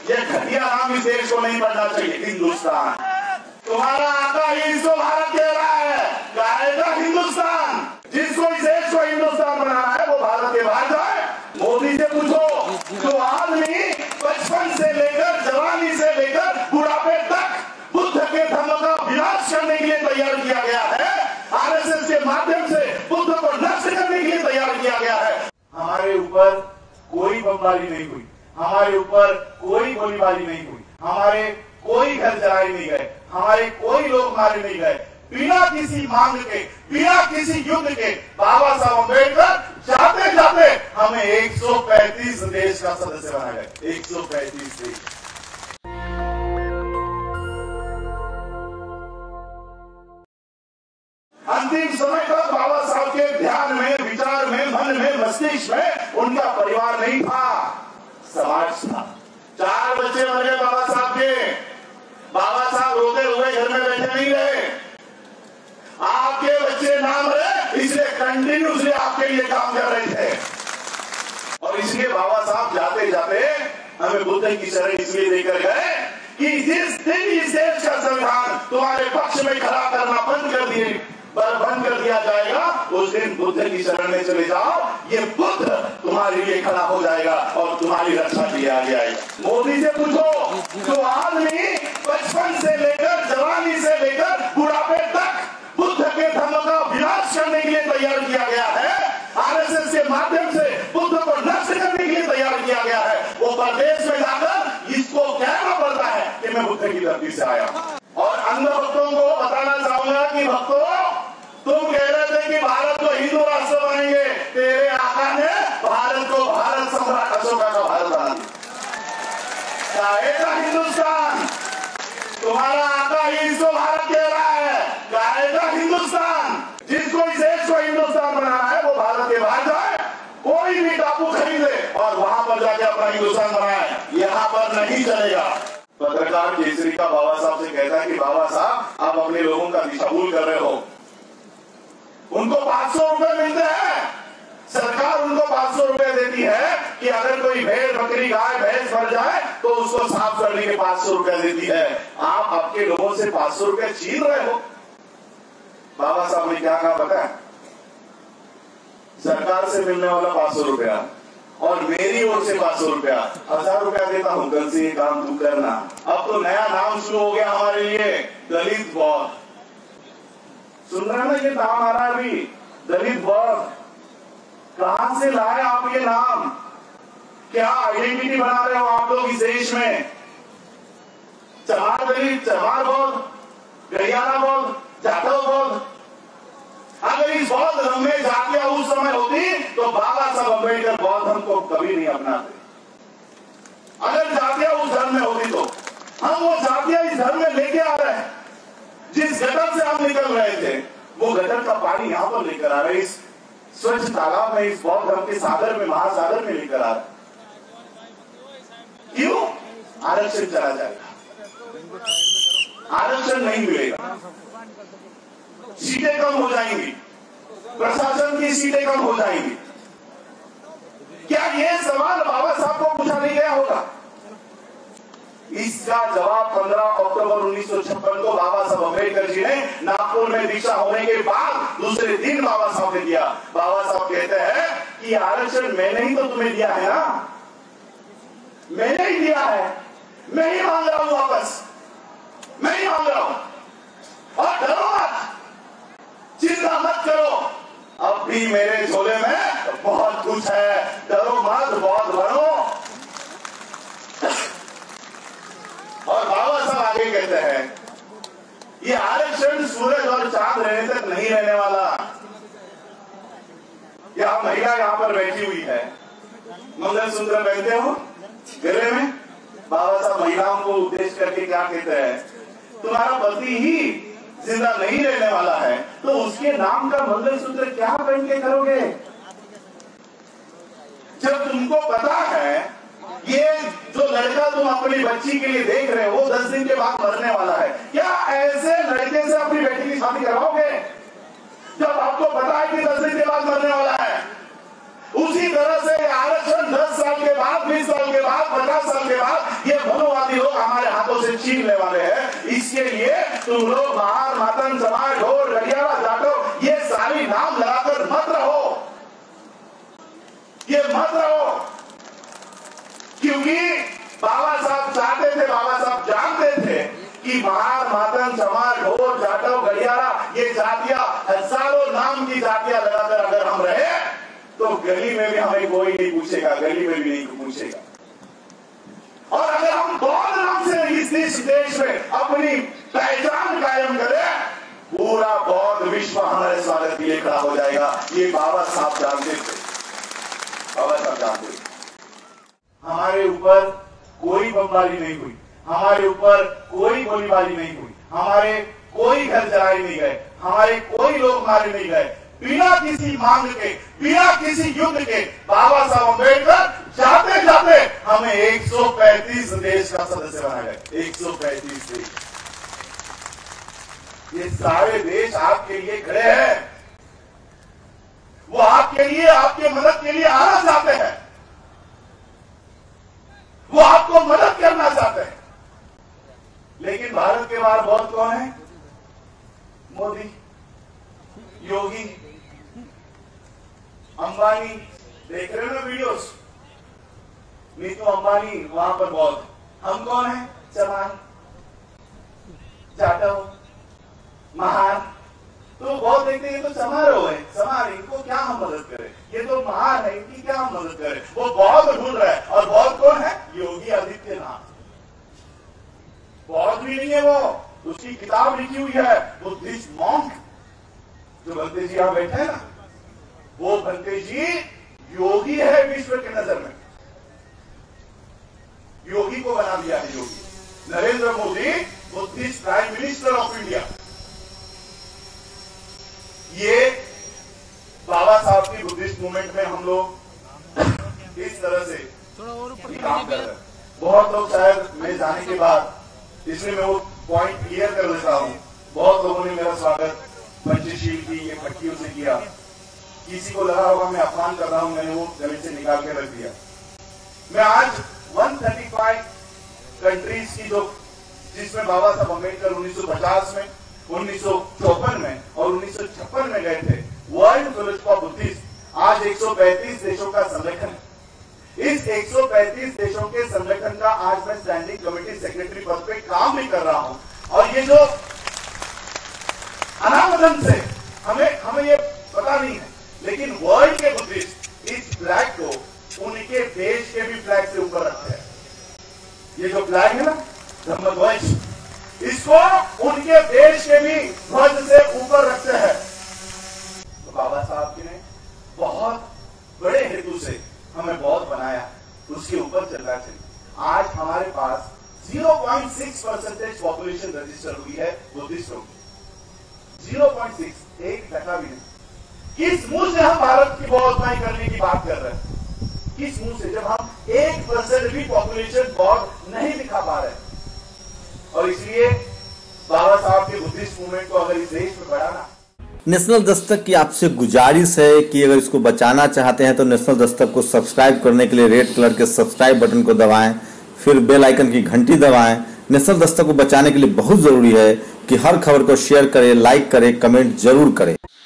ये घटिया नाम इस देश को नहीं पढ़ना चाहिए। हिंदुस्तान, तुम्हारा आका ही इसको भारत कह रहा है, कहेगा हिंदुस्तान। जिसको इस देश को हिंदुस्तान बनाना है वो भारत के बाहर जाए। मोदी से पूछो, जो आदमी बचपन से लेकर जवानी से लेकर बुढ़ापे तक बुद्ध के धर्म का विनाश करने के लिए तैयार किया गया है, आरएसएस के माध्यम से बुद्ध को नष्ट करने के लिए तैयार किया गया है। हमारे ऊपर कोई बमबारी नहीं हुई, हमारे ऊपर कोई गोलीबारी नहीं हुई, हमारे कोई घर जलाए नहीं गए, हमारे कोई लोग मारे नहीं गए। बिना किसी मांग के, बिना किसी युद्ध के बाबा साहब अम्बेडकर जाते जाते हमें 135 देश का सदस्य बना गए। 135 देश। अंतिम समय तक बाबा साहब के ध्यान में, विचार में, मन में, मस्तिष्क में उनका परिवार नहीं था, समाज था। 4 बच्चे मर गए बाबा साहब के। बाबा साहब रोते हुए घर में बैठे नहीं रहे। आपके बच्चे ना मरे इसलिए कंटिन्यूसली आपके लिए काम कर रहे थे। और इसलिए बाबा साहब जाते जाते हमें बुद्ध की शरण इसलिए देकर गए कि जिस दिन इस देश का संविधान तुम्हारे पक्ष में खड़ा करना बंद कर दिया जाएगा, उस दिन बुद्ध की शरण में चले जाओ। ये बुद्ध तुम्हारे लिए खड़ा हो जाएगा और तुम्हारी रक्षा के आगे आएगा। मोदी से पूछो, जो आदमी बचपन से लेकर जवानी से लेकर बुढ़ापे तक बुद्ध के धर्म का विनाश करने के लिए तैयार किया गया है, आरएसएस के माध्यम से बुद्ध को नष्ट करने के लिए तैयार किया गया है, वो प्रदेश में जाकर इसको कहना पड़ता है कि मैं बुद्ध की धरती से आया हूं। और अंध भक्तों को बताना चाहूंगा कि भक्तों, तुम कह रहे थे कि भारत को हिंदू राष्ट्र बनेंगे, तेरे आका ने भारत को भारत सम्राट अशोका का भारत बना दिया। कहेगा हिंदुस्तान, तुम्हारा आका ही इसको भारत कह रहा है, कहेगा हिंदुस्तान। जिसको इस देश को हिंदुस्तान बनाना है वो भारत के बाहर जाए, कोई भी टापू खरीदे और वहां पर जाके अपना हिंदुस्तान बनाए, यहाँ पर नहीं चलेगा। पत्रकार केसरी का बाबा साहब से कहता है कि बाबा साहब आप अपने लोगों का दिशा भूल कर रहे हो। उनको 500 रुपए मिलते हैं, सरकार उनको 500 रुपए देती है कि अगर कोई भेड़, बकरी, गाय, भैंस मर जाए तो उसको साफ करने के 500 रुपए देती है। आप आपके लोगों से 500 रुपए छीन रहे हो। बाबा साहब ने क्या कहा पता है? सरकार से मिलने वाला 500 रुपया और मेरी ओर से 500 रुपया, 1000 रुपया देता हूं, कल से ये काम तू करना। अब तो नया नाम शुरू हो गया हमारे लिए, दलित बौद्ध। सुन रहे हैं ना, ये नाम आ रहा है अभी, दलित बौद्ध। कहां से लाए आप ये नाम? क्या आइडेंटिटी बना रहे हो आप लोग इस देश में? चमार दलित, चमार बौद्ध, गड़ियाना बौद्ध, जाटव बौद्ध। अगर इस बौद्ध धर्म में जातियां उस समय होती तो बाबा साहब अम्बेडकर बौद्ध धर्म को कभी नहीं अपनाते। अगर जातियां उस धर्म में होती तो हम वो जातियां इस धर्म में लेके आ रहे हैं। जिस गटर से हम निकल रहे थे वो गटर का पानी यहां पर लेकर आ रहे, इस स्वच्छ तालाब में, इस बौद्ध धर्म के सागर में, महासागर में लेकर आ रहे। क्यों? आरक्षण चला जाएगा, आरक्षण नहीं मिलेगा, सीटें कम हो जाएंगी, प्रशासन की सीटें कम हो जाएंगी। क्या ये सवाल बाबा साहब को पूछा नहीं गया होगा? इसका जवाब 15 अक्टूबर 1956 को बाबा साहब अम्बेडकर जी ने नागपुर में दीक्षा होने के बाद दूसरे दिन बाबा साहब ने दिया। बाबा साहब कहते हैं कि आरक्षण मैंने ही तो तुम्हें दिया है ना, मैंने ही दिया है, मैं ही मांग रहा हूं वापस, मैं ही मांग रहा हूं। और डरो मत, चिंता मत करो, अब भी मेरे झोले में बहुत कुछ है, डरो मत, बहुत बनो। और बाबा साहब आगे कहते हैं ये आरक्षण सूरज और चांद रहने तक नहीं रहने वाला। यह महिला यहाँ पर बैठी हुई है, मंगलसूत्र पहनते हो गले में। बाबा साहब महिलाओं को उद्देश्य करके क्या कहते हैं? तुम्हारा पति ही जिंदा नहीं रहने वाला है तो उसके नाम का मंगलसूत्र क्या पहन के करोगे? जब तुमको पता है ये जो लड़का तुम अपनी बच्ची के लिए देख रहे हो 10 दिन के बाद मरने वाला है, क्या ऐसे लड़के से अपनी बेटी की शादी करवाओगे जब आपको पता है कि 10 दिन के बाद मरने वाला है? उसी तरह से आरक्षण 10 साल के बाद, 20 साल के बाद, 50 साल के बाद ये से छीनने वाले हैं। इसके लिए तुम लोग महार, मातन, समाज, ढोल, गलियारा, जाटो ये सारी नाम लगाकर मत रहो, ये मत रहो, क्योंकि बाबा साहब चाहते थे, बाबा साहब जानते थे कि महार, मातन, समाज, ढोल, जाटो, गलियारा ये जातियां, हजारों नाम की जातियां लगाकर अगर हम रहे तो गली में भी हमें कोई नहीं पूछेगा, गली में भी नहीं पूछेगा। और अगर हम बौद्ध नाम से इस देश में अपनी पहचान कायम करें, पूरा बौद्ध विश्व हमारे स्वागत के लिए खड़ा हो जाएगा। ये बाबा साहब जानते थे, बाबा साहब जानते थे। हमारे ऊपर कोई बमबारी नहीं हुई, हमारे ऊपर कोई गोलीबारी नहीं हुई, हमारे कोई घर जलाए नहीं गए, हमारे कोई लोग मारे नहीं गए। बिना किसी मांग के, बिना किसी युद्ध के बाबा साहब अम्बेडकर जाते जाते हमें 135 देश का सदस्य बना गए। 135 देश, ये सारे देश आपके लिए खड़े हैं, वो आपके लिए, आपके मदद के लिए आना चाहते हैं, वो आपको मदद करना चाहते हैं। लेकिन भारत के बाहर बहुत कौन है? मोदी, योगी, अंबानी, देख रहे हो ना वीडियोस, नीतू अंबानी वहां पर बहुत। हम कौन है? चमार, जाटव, महार। तो बहुत देखते हैं, ये तो चमार हो गए, चमार, इनको क्या हम मदद करें? ये तो महार है, इनकी क्या हम मदद करें? वो बौद्ध ढूंढ रहा है, और बौद्ध कौन है? योगी आदित्यनाथ। बौद्ध भी नहीं है वो, उसकी किताब लिखी हुई है बुद्धिस्ट मॉन्क। जो भंते जी यहां बैठे हैं ना, वो भंते जी योगी है विश्व के नजर में। योगी को बना दिया है Yogi. Narendra Modi Buddhist prime minister of India. ये बाबा साहब की बुद्धिस्ट मूवमेंट में हम लोग इस तरह से काम कर रहे हैं। बहुत लोग शायद मैं जाने के बाद, इसलिए मैं वो पॉइंट क्लियर कर देता हूं, बहुत लोगों ने मेरा स्वागत पंचशील की ये पट्टियों से किया। किसी को लगा होगा मैं अपमान कर रहा हूं, मैंने वो गले से निकाल के रख दिया। मैं आज 135 कंट्रीज की जो, जिसमें बाबा साहब अम्बेडकर 1950 में, 1954 में और 1956 में गए थे, वर्ल्ड फेलोशिप ऑफ बुद्धिस्ट, आज 135 देशों का संगठन है। इस 135 देशों के संगठन का आज मैं स्टैंडिंग कमेटी सेक्रेटरी पद पे काम भी कर रहा हूं। और ये जो अनावरण से हमें ये पता नहीं है, लेकिन वर्ल्ड के बुद्धिस्ट इस फ्लैग को उनके देश के भी फ्लैग से ऊपर रखते हैं। ये जो फ्लैग है ना, धम्मध्वज, इसको उनके देश के भी ध्वज से ऊपर रखते हैं। तो बाबा साहब ने बहुत बड़े हेतु से हमें बहुत बनाया, उसके ऊपर चलना चाहिए। आज हमारे पास 0.6% पॉपुलेशन रजिस्टर हुई है बुद्धिस्टों की। 0.6, 1% भी नहीं। किस मुंह से हम भारत की बौद्धमाई करने की बात कर रहे हैं? किस मुंह से, जब हम 1% भी पॉपुलेशन बौद्ध नहीं दिखा पा रहे? और इसलिए बाबा साहब के बुद्धिस्ट मूवमेंट को अगर इस देश में बढ़ाना। नेशनल दस्तक की आपसे गुजारिश है कि अगर इसको बचाना चाहते हैं तो नेशनल दस्तक को सब्सक्राइब करने के लिए रेड कलर के सब्सक्राइब बटन को दबाएं, फिर बेल आइकन की घंटी दबाएं। नेशनल दस्तक को बचाने के लिए बहुत जरूरी है कि हर खबर को शेयर करें, लाइक करें, कमेंट जरूर करें।